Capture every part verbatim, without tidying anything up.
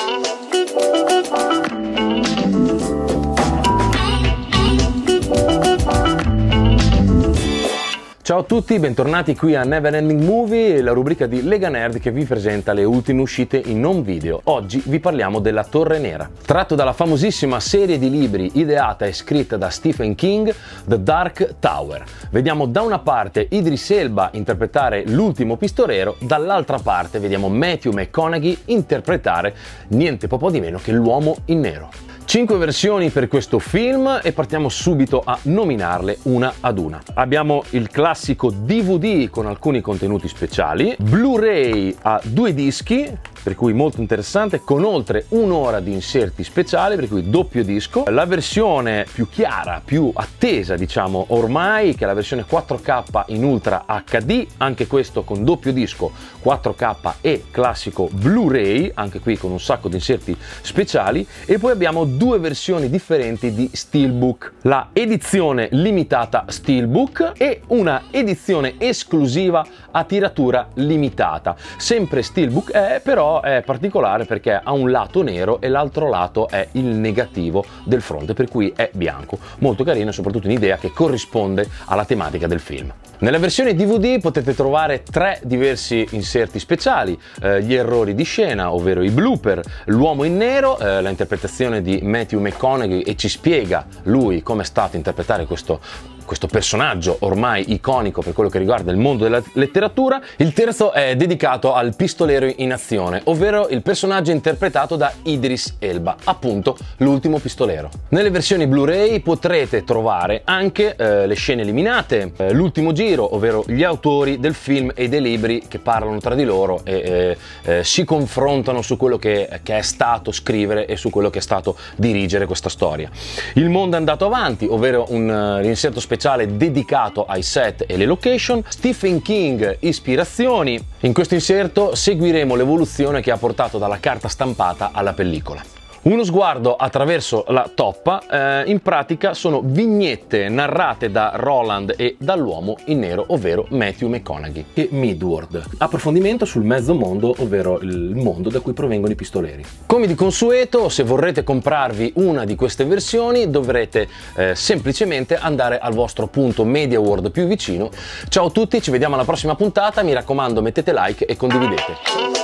Ciao a tutti, bentornati qui a Never Ending Movie, la rubrica di Lega Nerd che vi presenta le ultime uscite in non video. Oggi vi parliamo della Torre Nera. Tratto dalla famosissima serie di libri ideata e scritta da Stephen King, The Dark Tower. Vediamo da una parte Idris Elba interpretare l'ultimo pistolero, dall'altra parte vediamo Matthew McConaughey interpretare niente po' di meno che l'uomo in nero. Cinque versioni per questo film e partiamo subito a nominarle una ad una. Abbiamo il classico D V D con alcuni contenuti speciali, Blu-ray a due dischi, per cui molto interessante, con oltre un'ora di inserti speciali, per cui doppio disco. La versione più chiara, più attesa diciamo ormai, che è la versione quattro K in Ultra H D, anche questo con doppio disco quattro K e classico Blu-ray, anche qui con un sacco di inserti speciali. E poi abbiamo due versioni differenti di Steelbook, la edizione limitata Steelbook e una edizione esclusiva a tiratura limitata. Sempre Steelbook è, però è particolare perché ha un lato nero e l'altro lato è il negativo del fronte, per cui è bianco. Molto carino e soprattutto un'idea che corrisponde alla tematica del film. Nella versione D V D potete trovare tre diversi inserti speciali, eh, gli errori di scena, ovvero i blooper, l'uomo in nero, eh, la interpretazione di Matthew McConaughey e ci spiega lui come è stato interpretare questo questo personaggio ormai iconico per quello che riguarda il mondo della letteratura. Il terzo è dedicato al pistolero in azione, ovvero il personaggio interpretato da Idris Elba, appunto l'ultimo pistolero. Nelle versioni Blu-ray potrete trovare anche eh, le scene eliminate, eh, l'ultimo giro, ovvero gli autori del film e dei libri che parlano tra di loro e eh, eh, si confrontano su quello che, che è stato scrivere e su quello che è stato dirigere questa storia. Il mondo è andato avanti, ovvero un uh, inserto speciale dedicato ai set e le location, Stephen King ispirazioni. In questo inserto seguiremo l'evoluzione che ha portato dalla carta stampata alla pellicola. Uno sguardo attraverso la toppa, eh, in pratica sono vignette narrate da Roland e dall'uomo in nero, ovvero Matthew McConaughey e Midward. Approfondimento sul mezzo mondo, ovvero il mondo da cui provengono i pistoleri. Come di consueto, se vorrete comprarvi una di queste versioni dovrete eh, semplicemente andare al vostro punto Media World più vicino. Ciao a tutti, ci vediamo alla prossima puntata, mi raccomando mettete like e condividete.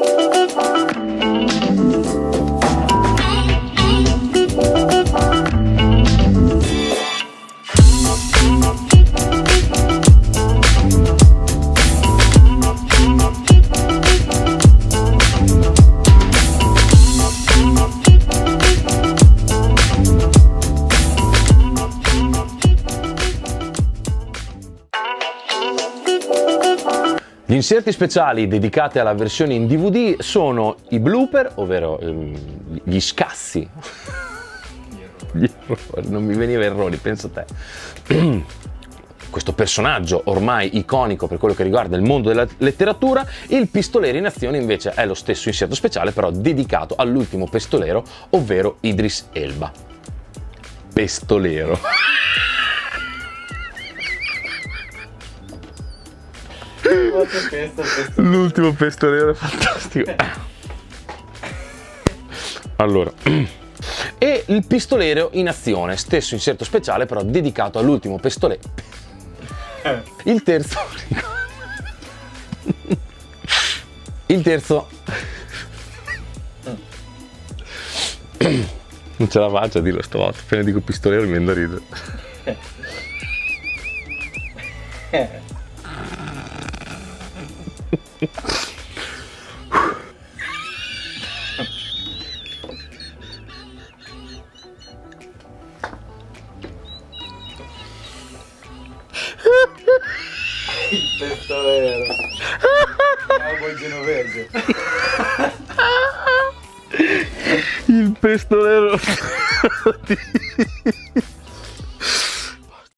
Gli inserti speciali dedicati alla versione in D V D sono i blooper, ovvero ehm, gli scassi. Gli errori, non mi veniva errori, pensa te. Questo personaggio ormai iconico per quello che riguarda il mondo della letteratura. Il pistolero in azione invece è lo stesso inserto speciale, però dedicato all'ultimo pistolero, ovvero Idris Elba. Pistolero. L'ultimo pistolero è fantastico. Allora, e il pistolero in azione, stesso inserto speciale però dedicato all'ultimo pistolero. Il terzo il terzo non ce la faccio a dirlo stavolta, appena dico pistolero mi viene da ridere. Il pistolero. Cowboy genovese. Il pistolero.